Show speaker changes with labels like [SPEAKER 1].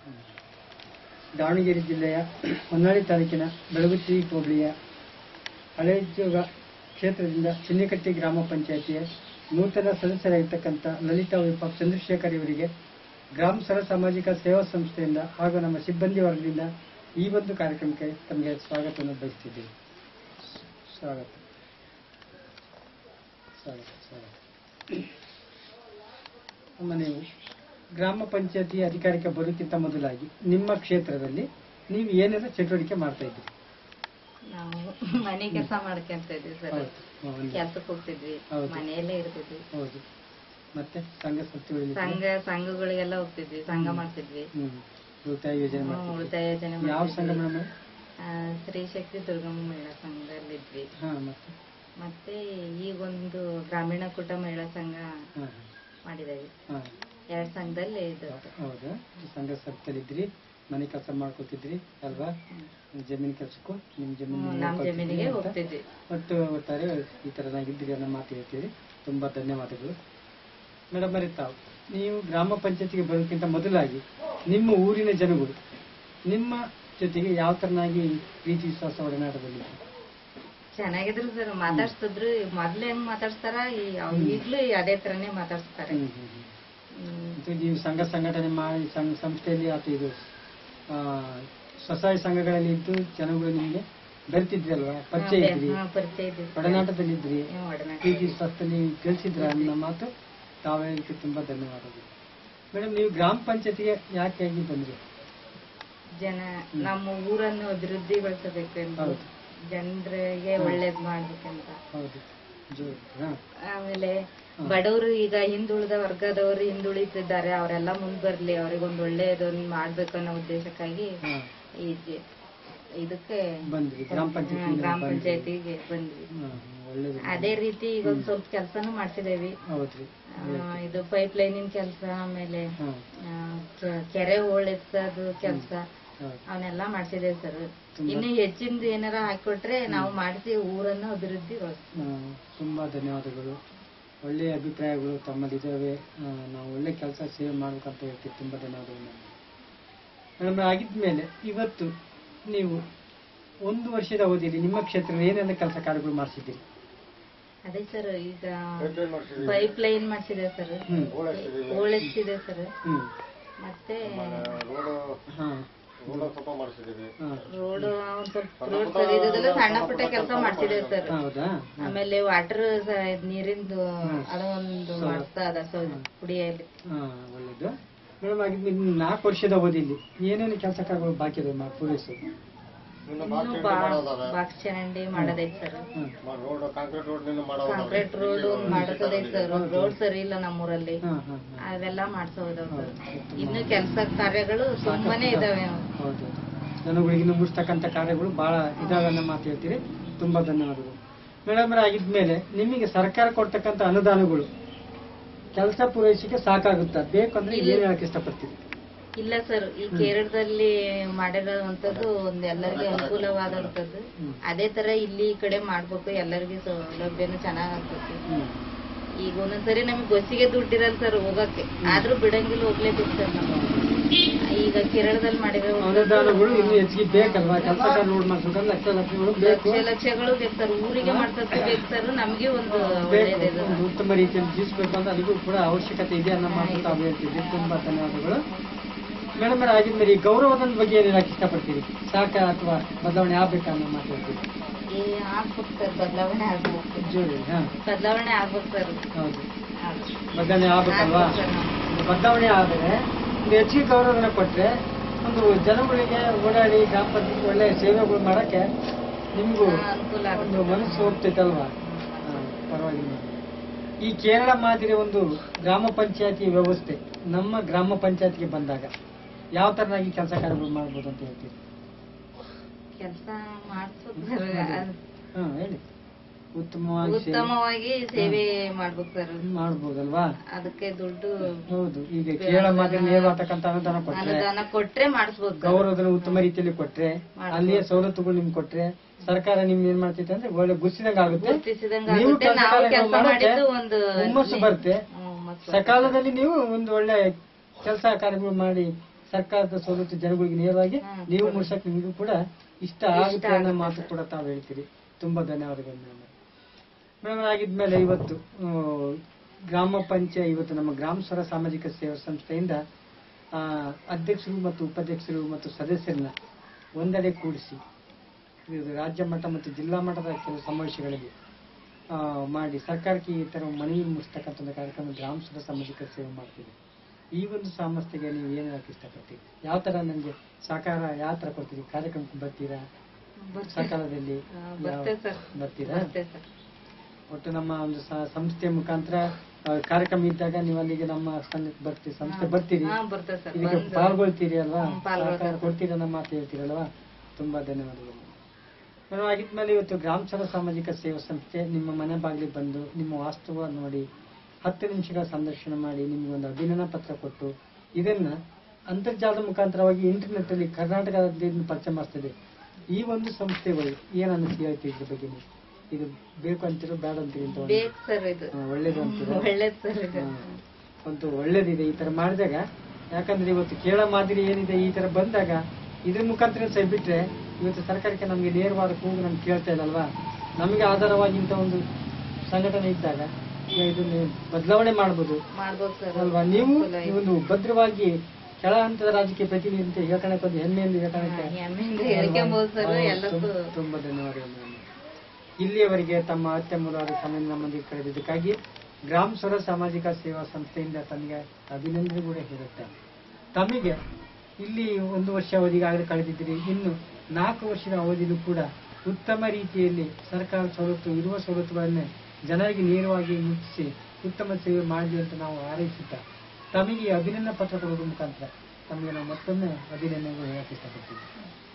[SPEAKER 1] ದಾವಣಗೆರೆ ಜಿಲ್ಲೆಯ ಹೊನ್ನಾಳಿ ತಾಲೂಕಿನ ಬೆಳಗುತ್ತಿ ಹೋಬಳಿಯ ಹಳೇಜೋಗ ಕ್ಷೇತ್ರದಿಂದ ಚಿನ್ನಿಕಟ್ಟಿ ಗ್ರಾಮ ಪಂಚಾಯಿತಿಯ ನೂತನ ಸದಸ್ಯರಾಗಿರ್ತಕ್ಕಂಥ ಲಲಿತಾ ವಿಪಾಕ್ ಚಂದ್ರಶೇಖರ್ ಇವರಿಗೆ ಗ್ರಾಮ ಸರ ಸಾಮಾಜಿಕ ಸೇವಾ ಸಂಸ್ಥೆಯಿಂದ ಹಾಗೂ ನಮ್ಮ ಸಿಬ್ಬಂದಿ ವರ್ಗದಿಂದ ಈ ಒಂದು ಕಾರ್ಯಕ್ರಮಕ್ಕೆ ತಮಗೆ ಸ್ವಾಗತವನ್ನು ಬಯಸುತ್ತಿದ್ದೇವೆ. ಸ್ವಾಗತ. ನಮ್ಮ ನೀವು ಗ್ರಾಮ ಪಂಚಾಯತಿ ಅಧಿಕಾರಕ್ಕೆ ಬರೋಕ್ಕಿಂತ ಮೊದಲಾಗಿ ನಿಮ್ಮ ಕ್ಷೇತ್ರದಲ್ಲಿ ನೀವು ಏನೆಲ್ಲ ಚಟುವಟಿಕೆ ಮಾಡ್ತಾ ಇದ್ರಿ?
[SPEAKER 2] ನಾವು ಮನೆ ಕೆಲಸ ಮಾಡ್ಕೊಂತ ಇದ್ವಿ ಸರ್. ಕೆಲ್ಸಕ್ಕೆ ಹೋಗ್ತಿದ್ವಿ, ಮನೆಯಲ್ಲೇ ಇರ್ತಿದ್ವಿ.
[SPEAKER 1] ಹೌದು. ಮತ್ತೆ
[SPEAKER 2] ಸಂಘಗಳಿಗೆಲ್ಲ ಹೋಗ್ತಿದ್ವಿ, ಸಂಘ ಮಾಡ್ತಿದ್ವಿ.
[SPEAKER 1] ಉಳಿತಾಯ ಯೋಜನೆ ಯಾವ ಸಂಘ ಮೇಡಮ್?
[SPEAKER 2] ಶ್ರೀ ಶಕ್ತಿ ದುರ್ಗಮ್ಮ ಮಹಿಳಾ ಸಂಘದಲ್ಲಿದ್ವಿ. ಮತ್ತೆ ಈಗೊಂದು ಗ್ರಾಮೀಣ ಕೂಟ ಮಹಿಳಾ ಸಂಘ ಮಾಡಿದೇವಿ. 2 ಸಂಘದಲ್ಲಿ
[SPEAKER 1] ಹೌದಾ? ಸಂಘ ಸರ್ಕಲಿದ್ರಿ, ಮನೆ ಕೆಲಸ ಮಾಡ್ಕೊತಿದ್ರಿ ಅಲ್ವಾ? ಜಮೀನ್ ಕೆಲ್ಸಕ್ಕೂ ನಿಮ್
[SPEAKER 2] ಜಮೀನಿಗೆ ಹೋಗ್ತಿದ್ವಿ.
[SPEAKER 1] ಒಟ್ಟಾರೆ ಈ ತರನಾಗಿದ್ರಿ ಅನ್ನೋ ಮಾತು ಹೇಳ್ತೀರಿ. ತುಂಬಾ ಧನ್ಯವಾದಗಳು ಮೇಡಮ್. ಬರೀ ತಾವು ನೀವು ಗ್ರಾಮ ಪಂಚಾಯತಿಗೆ ಬರೋಕ್ಕಿಂತ ಮೊದಲಾಗಿ ನಿಮ್ಮ ಊರಿನ ಜನಗಳು ನಿಮ್ಮ ಜೊತೆಗೆ ಯಾವ ತರನಾಗಿ ಪ್ರೀತಿ ವಿಶ್ವಾಸ ಒಡನಾಟದಲ್ಲಿ?
[SPEAKER 2] ಚೆನ್ನಾಗಿದ್ರು ಸರ್, ಮಾತಾಡ್ತಿದ್ರು. ಮೊದ್ಲು ಹೆಂಗ್ ಮಾತಾಡ್ತಾರ ಈಗ್ಲೂ ಅದೇ ತರನೇ ಮಾತಾಡ್ತಾರೆ.
[SPEAKER 1] ನೀವು ಸಂಘ ಸಂಘಟನೆ ಮಾಡಿ ಸಂಸ್ಥೆಯಲ್ಲಿ ಅಥವಾ ಇದು ಸ್ವಸಹಾಯ ಸಂಘಗಳಲ್ಲಿ ಇದ್ದು ಜನಗಳು ನಿಮಗೆ ಬೆರ್ತಿದ್ರಿ ಅಲ್ವಾ? ಪರಿಚಯ ಇದ್ರಿ, ಒಡನಾಟದಲ್ಲಿದ್ರಿ, ಪ್ರೀತಿ ವಿಶ್ವಾಸದಲ್ಲಿ ತಿಳಿಸಿದ್ರ ಅನ್ನೋ ಮಾತು ತಾವು ಹೇಳಿಕ್ಕೆ ತುಂಬಾ ಧನ್ಯವಾದಗಳು ಮೇಡಮ್. ನೀವು ಗ್ರಾಮ ಪಂಚಾಯತಿಗೆ ಯಾಕೆ ಬಂದ್ರಿ?
[SPEAKER 2] ನಮ್ಮ ಊರನ್ನು ಅಭಿವೃದ್ಧಿಗೊಳಿಸಬೇಕು ಎಂದು, ಜನರಿಗೆ ಒಳ್ಳೇದ್ ಮಾಡ್ಬೇಕಂತ. ಆಮೇಲೆ ಬಡವರು ಈಗ ಹಿಂದುಳಿದ ವರ್ಗದವರು ಹಿಂದುಳಿತಿದ್ದಾರೆ, ಅವರೆಲ್ಲ ಮುಂದ್ ಬರ್ಲಿ, ಅವ್ರಿಗೊಂದು ಒಳ್ಳೇದೊಂದು ಮಾಡ್ಬೇಕು ಅನ್ನೋ ಉದ್ದೇಶಕ್ಕಾಗಿ ಇದಕ್ಕೆ ಗ್ರಾಮ ಪಂಚಾಯತಿಗೆ ಬಂದ್ವಿ. ಅದೇ ರೀತಿ ಈಗ ಒಂದ್ ಸ್ವಲ್ಪ ಕೆಲ್ಸನೂ ಮಾಡ್ತಿದ್ದೇವಿ. ಇದು ಪೈಪ್ ಲೈನಿನ ಕೆಲಸ, ಆಮೇಲೆ ಕೆರೆ ಹೂಳೆತ್ತದು ಕೆಲಸ, ಅವನ್ನೆಲ್ಲ ಮಾಡ್ತಿದ್ದೇವೆ ಸರ್. ಇನ್ನು ಹೆಚ್ಚಿಂದ ಏನಾರ ಹಾಕೊಟ್ರೆ ನಾವು ಮಾಡಿಸಿ ಊರನ್ನು ಅಭಿವೃದ್ಧಿ.
[SPEAKER 1] ತುಂಬಾ ಧನ್ಯವಾದಗಳು. ಒಳ್ಳೆಯ ಅಭಿಪ್ರಾಯಗಳು ತಮ್ಮಲ್ಲಿದ್ದಾವೆ. ನಾವು ಒಳ್ಳೆ ಕೆಲಸ ಸೇವೆ ಮಾಡ್ಬೇಕಂತ ಹೇಳ್ತೀವಿ. ತುಂಬಾ ಧನ್ಯವಾದಗಳು ಮೇಡಮ್. ಆಗಿದ್ಮೇಲೆ ಇವತ್ತು ನೀವು 1 ವರ್ಷದ ಅವಧಿಯಲ್ಲಿ ನಿಮ್ಮ ಕ್ಷೇತ್ರದಲ್ಲಿ ಏನೆಲ್ಲ ಕೆಲಸ ಕಾರ್ಯಗಳು ಮಾಡಿಸಿದ್ದೀರಿ?
[SPEAKER 2] ಅದೇ ಸರ್, ಈಗ ಪೈಪ್ ಲೈನ್ ಮಾಡಿಸಿದೆ ಸರ್, ಓಳೆಸಿದೆ ಸರ್, ಮತ್ತೆ ರೋಡ್ ರೋಡ್ ಸರಿದಲ್ಲ, ಸಣ್ಣ ಪುಟ್ಟ ಕೆಲಸ ಮಾಡ್ತಿದ್ದೇವೆ ಸರ್. ಆಮೇಲೆ ವಾಟರ್ ನೀರಿಂದು ಅದೊಂದು ಮಾಡಿಸ್ತಾ ಅದ ಕುಡಿಯಲ್ಲಿ.
[SPEAKER 1] ಒಳ್ಳೇದು ಮೇಡಮ್. ಆಗಿದ್ದು 4 ವರ್ಷದ ಅವಧಿಯಲ್ಲಿ ಏನೇನು ಕೆಲಸ ಕಾರ್ಯಗಳು ಬಾಕಿ ಇದೆ ಪೂರೈಸೋದು?
[SPEAKER 2] ಬಾಕ್ಸ್ ಚರಂಡಿ ಮಾಡೋದೈತೆ ಸರ್, ಕಾಂಕ್ರೀಟ್ ರೋಡ್ ಮಾಡೋದೈತೆ ಸರ್. ರೋಡ್ ಸರಿ ಇಲ್ಲ ನಮ್ಮೂರಲ್ಲಿ, ಅವೆಲ್ಲ ಮಾಡ್ಸೋದವ್ ಸರ್. ಇನ್ನು ಕೆಲಸ ಕಾರ್ಯಗಳು ತುಂಬಾನೇ ಇದಾವೆ.
[SPEAKER 1] ಹೌದು, ಜನಗಳಿಗೆ ಮುಗಿಸ್ತಕ್ಕಂಥ ಕಾರ್ಯಗಳು ಬಹಳ ಇದಾವೆ ಅನ್ನೋ ಮಾತು ಹೇಳ್ತೀರಿ. ತುಂಬಾ ಧನ್ಯವಾದಗಳು ಮೇಡಮ್. ಆಗಿದ್ಮೇಲೆ ನಿಮಗೆ ಸರ್ಕಾರ ಕೊಡ್ತಕ್ಕಂಥ ಅನುದಾನಗಳು ಕೆಲಸ ಪೂರೈಸಿಕೆ ಸಾಕಾಗುತ್ತಾ? ಬೇಕಂದ್ರೆ ಏನ್ ಹೇಳಕ್ ಇಷ್ಟಪಡ್ತೀರಿ?
[SPEAKER 2] ಇಲ್ಲ ಸರ್, ಈ ಕೇರಳದಲ್ಲಿ ಮಾಡಿರೋಂಥದ್ದು ಒಂದು ಎಲ್ಲರಿಗೂ ಅನುಕೂಲವಾದಂಥದ್ದು. ಅದೇ ತರ ಇಲ್ಲಿ ಈ ಕಡೆ ಮಾಡ್ಬೇಕು, ಎಲ್ಲರಿಗೂ ಸೌಲಭ್ಯನೂ ಚೆನ್ನಾಗಾಗ್ತದೆ. ಈಗ ಒಂದೊಂದ್ಸರಿ ನಮಗೆ ಬಸ್ಸಿಗೆ ದುಡ್ಡಿರಲ್ಲ ಸರ್ ಹೋಗಕ್ಕೆ, ಆದ್ರೂ ಬಿಡಂಗಿಲ್ಲ, ಹೋಗ್ಲೇಬೇಕು ಸರ್ ನಾವು. ಈಗ ಕೇರಳದಲ್ಲಿ ಮಾಡಿರೋ
[SPEAKER 1] ಅನುದಾನಗಳು ಇನ್ನು ಹೆಚ್ಚಿಗೆ ಬೇಕಲ್ವಾ? ಕೆಲಸ
[SPEAKER 2] ಲಕ್ಷಗಳು ಬೇಕು ಸರ್, ಊರಿಗೆ ಮಾಡ್ಸಕ್ಕೆ ಬೇಕು ಸರ್. ನಮಗೆ ಒಂದು
[SPEAKER 1] ಉತ್ತಮ ರೀತಿಯಲ್ಲಿ ಜೀವಿಸಬೇಕು ಅಂತ ಅದಕ್ಕೂ ಕೂಡ ಅವಶ್ಯಕತೆ ಇದೆ ಅನ್ನೋ ಮಾತು ತಾವು ಹೇಳ್ತಿದ್ವಿ. ತುಂಬಾ ಧನ್ಯವಾದಗಳು ಮೇಡಮ್. ಆಗಿದ್ಮೇಲೆ ಈ ಗೌರವದ ಬಗ್ಗೆ ಏನ್ ಹೇಳಕ್ ಇಷ್ಟಪಡ್ತೀರಿ? ಸಾಕ ಅಥವಾ ಬದಲಾವಣೆ ಆಗ್ಬೇಕಾ ಅನ್ನೋ ಮಾತು ಹೇಳ್ತೀವಿ.
[SPEAKER 2] ಆಗ್ಬೇಕು ಸರ್, ಬದಲಾವಣೆ ಆಗ್ಬೇಕು. ಬದಲಾವಣೆ ಆಗ್ಬೇಕು ಸರ್.
[SPEAKER 1] ಹೌದು, ಬದಲಾವಣೆ ಆಗ್ಬೇಕಲ್ವಾ? ಬದಲಾವಣೆ ಆದರೆ ಒಂದು ಹೆಚ್ಚಿಗೆ ಗೌರವನ ಕೊಟ್ರೆ ಒಂದು ಜನಗಳಿಗೆ ಓಡಾಡಿ ಗ್ರಾಮ ಪಂಚಾಯತ್ ಒಳ್ಳೆ ಸೇವೆಗಳು ಮಾಡಕ್ಕೆ ನಿಮ್ಗೂ ಒಂದು ಮನಸ್ಸು ಹೋಗ್ತೈತಲ್ವಾ? ಪರವಾಗಿಲ್ಲ. ಈ ಕೇರಳ ಮಾದರಿ ಒಂದು ಗ್ರಾಮ ಪಂಚಾಯತಿ ವ್ಯವಸ್ಥೆ ನಮ್ಮ ಗ್ರಾಮ ಪಂಚಾಯತ್ಗೆ ಬಂದಾಗ ಯಾವ ತರನಾಗಿ ಕೆಲಸ ಕಾರ್ಯಗಳು ಮಾಡ್ಬೋದು ಅಂತ ಹೇಳ್ತೀರಿ?
[SPEAKER 2] ಕೆಲಸ ಮಾಡಿಸ್ಬೇಕು,
[SPEAKER 1] ಹೇಳಿ.
[SPEAKER 2] ಉತ್ತಮವಾಗಿ ಸೇವೆ ಮಾಡ್ಬೇಕು ಸರ್.
[SPEAKER 1] ಮಾಡ್ಬೋದಲ್ವಾ?
[SPEAKER 2] ಅದಕ್ಕೆ ದುಡ್ಡು.
[SPEAKER 1] ಹೌದು, ಈಗ ಕೇರಳ ಮಾದರಿ ನೇರವಾಗ್ತಕ್ಕಂಥ ಅನುದಾನ ಕೊಟ್ರೆ
[SPEAKER 2] ಮಾಡಿಸ್ಬೋದು.
[SPEAKER 1] ಗೌರವಧನ ಉತ್ತಮ ರೀತಿಯಲ್ಲಿ ಕೊಟ್ರೆ, ಅಲ್ಲಿಯೇ ಸೌಲತ್ತುಗಳು ನಿಮ್ಗೆ ಕೊಟ್ರೆ ಸರ್ಕಾರ ನಿಮ್ಗೆ ಏನ್ ಮಾಡ್ತೈತೆ ಅಂದ್ರೆ ಒಳ್ಳೆ ಗುರ್ತಿಸಿದಂಗ ಆಗುತ್ತೆ, ಹುಮ್ಮಸ್ಸು ಬರುತ್ತೆ. ಸಕಾಲದಲ್ಲಿ ನೀವು ಒಂದು ಒಳ್ಳೆ ಕೆಲಸ ಕಾರ್ಯಗಳು ಮಾಡಿ ಸರ್ಕಾರದ ಸವಲತ್ತು ಜನಗಳಿಗೆ ನೇರವಾಗಿ ನೀವು ಮುಡ್ಸಕ್ ನಿಮಗೂ ಕೂಡ ಇಷ್ಟ ಆಗುತ್ತೆ ಅನ್ನೋ ಮಾತು ಕೂಡ ತಾವು ಹೇಳ್ತೀರಿ. ತುಂಬಾ ಧನ್ಯವಾದಗಳು ಮೇಡಮ್. ಮೇಡಮ್ ಆಗಿದ್ಮೇಲೆ ಇವತ್ತು ಗ್ರಾಮ ಪಂಚಾಯತ್ ಇವತ್ತು ನಮ್ಮ ಗ್ರಾಮ ಸ್ವರ ಸಾಮಾಜಿಕ ಸೇವಾ ಸಂಸ್ಥೆಯಿಂದ ಅಧ್ಯಕ್ಷರು ಮತ್ತು ಉಪಾಧ್ಯಕ್ಷರು ಮತ್ತು ಸದಸ್ಯರನ್ನ ಒಂದೆಡೆ ಕೂಡಿಸಿ ರಾಜ್ಯ ಮಟ್ಟ ಮತ್ತು ಜಿಲ್ಲಾ ಮಟ್ಟದ ಕೆಲವು ಸಮಾವೇಶಗಳಿಗೆ ಮಾಡಿ ಸರ್ಕಾರಕ್ಕೆ ಈ ತರ ಮನವಿ ಮುಗಿಸ್ತಕ್ಕಂಥ ಒಂದು ಕಾರ್ಯಕ್ರಮ ಗ್ರಾಮ ಸ್ವರ ಸಾಮಾಜಿಕ ಸೇವೆ ಮಾಡ್ತೀವಿ. ಈ ಒಂದು ಸಂಸ್ಥೆಗೆ ನೀವು ಏನು ಹೇಳಕ್ ಇಷ್ಟಪಡ್ತೀರಿ? ಯಾವ ತರ ನನಗೆ ಸಹಕಾರ ಯಾವ ತರ ಕೊಡ್ತೀರಿ? ಕಾರ್ಯಕ್ರಮಕ್ಕೆ ಬರ್ತೀರಾ? ಸಕಾಲದಲ್ಲಿ ಬರ್ತೀರಾ? ಒಟ್ಟು ನಮ್ಮ ಒಂದು ಸಂಸ್ಥೆ ಮುಖಾಂತರ ಕಾರ್ಯಕ್ರಮ ಇದ್ದಾಗ ನೀವು ಅಲ್ಲಿಗೆ ನಮ್ಮ ಸಂಸ್ಥೆ ಬರ್ತೀರಿ, ಇದಕ್ಕೆ ಪಾಲ್ಗೊಳ್ತೀರಿ ಅಲ್ವಾ? ಸಹಕಾರ ಕೊಡ್ತೀರಿ ಅನ್ನೋ ಮಾತು ಹೇಳ್ತೀರಲ್ವಾ? ತುಂಬಾ ಧನ್ಯವಾದಗಳು. ಮೇಡಮ್ ಆಗಿದ್ಮೇಲೆ ಇವತ್ತು ಗ್ರಾಮ ಸ್ವರ ಸಾಮಾಜಿಕ ಸೇವಾ ಸಂಸ್ಥೆ ನಿಮ್ಮ ಮನೆ ಬಾಗಿಲಿಗೆ ಬಂದು ನಿಮ್ಮ ವಾಸ್ತವ ನೋಡಿ 10 ನಿಮಿಷಗಳ ಸಂದರ್ಶನ ಮಾಡಿ ನಿಮ್ಗೊಂದು ಅಭಿನಂದನಾ ಪತ್ರ ಕೊಟ್ಟು ಇದನ್ನ ಅಂತರ್ಜಾಲದ ಮುಖಾಂತರವಾಗಿ ಇಂಟರ್ನೆಟ್ ಅಲ್ಲಿ ಕರ್ನಾಟಕದಿಂದ ಪರಿಚಯ ಮಾಡ್ತದೆ. ಈ ಒಂದು ಸಂಸ್ಥೆಗಳು ಏನ್ ಅನಿಸಿ ಹೇಳ್ತೀವಿ ಇದ್ರ ಬಗ್ಗೆ? ನೀವು ಇದು ಬೇಕು ಅಂತೀರೋ ಬೇಡ ಅಂತೀರಿ? ಒಳ್ಳೇದು ಅಂತೀರ? ಒಂದು ಒಳ್ಳೇದಿದೆ ಈ ತರ ಮಾಡಿದಾಗ. ಯಾಕಂದ್ರೆ ಇವತ್ತು ಕೇಳೋ ಮಾದರಿ ಏನಿದೆ ಈ ತರ ಬಂದಾಗ ಇದ್ರ ಮುಖಾಂತರ ಸಹ ಬಿಟ್ರೆ ಇವತ್ತು ಸರ್ಕಾರಕ್ಕೆ ನಮ್ಗೆ ನೇರವಾದ ಕೂಗು ನಮ್ಗೆ ಕೇಳ್ತಾ ಇಲ್ಲಲ್ವಾ? ನಮಗೆ ಆಧಾರವಾಗಿ ಇಂಥ ಒಂದು ಸಂಘಟನೆ ಇದ್ದಾಗ ಇದನ್ನು ಬದಲಾವಣೆ ಮಾಡಬಹುದು ಅಲ್ವಾ? ನೀವು ಒಂದು ಭದ್ರವಾಗಿ ಕೆಳ ಹಂತದ ರಾಜಕೀಯ ಪ್ರತಿನಿಧಿ ಅಂತ ಹೇಳ್ಕೊಳಕ್ಕೆ ಒಂದು ಹೆಮ್ಮೆಯಿಂದ ತುಂಬಾ ಧನ್ಯವಾದಗಳು. ಇಲ್ಲಿಯವರೆಗೆ ತಮ್ಮ ಅತ್ಯಮೂಲ್ಯವಾದ ಸಮಯ ನಮ್ಮೊಂದಿಗೆ ಕಳೆದಿದ್ದಕ್ಕಾಗಿ ಗ್ರಾಮ ಸ್ವರ ಸಾಮಾಜಿಕ ಸೇವಾ ಸಂಸ್ಥೆಯಿಂದ ತಮಗೆ ಅಭಿನಂದನೆ ಕೂಡ ಹೇಳುತ್ತೆ. ತಮಗೆ ಇಲ್ಲಿ 1 ವರ್ಷ ಅವಧಿಗೆ ಆಗಲೇ ಕಳೆದಿದ್ದೀರಿ. ಇನ್ನು 4 ವರ್ಷದ ಅವಧಿಯಲ್ಲೂ ಕೂಡ ಉತ್ತಮ ರೀತಿಯಲ್ಲಿ ಸರ್ಕಾರ ಸವಲತ್ತು ಇರುವ ಸವಲತ್ತುಗಳನ್ನೇ ಜನರಿಗೆ ನೇರವಾಗಿ ಮುಟ್ಟಿಸಿ ಉತ್ತಮ ಸೇವೆ ಮಾಡಲಿ ಅಂತ ನಾವು ಹಾರೈಸುತ್ತಾ ತಮಗೆ ಅಭಿನಂದನಾ ಪತ್ರ ಕೊಡುವುದರ ಮುಖಾಂತರ ತಮಗೆ ನಾವು ಮತ್ತೊಮ್ಮೆ ಅಭಿನಂದನೆಗಳು ಹೇಳಕ್ಕೆ ಇಷ್ಟಪಡ್ತೀವಿ.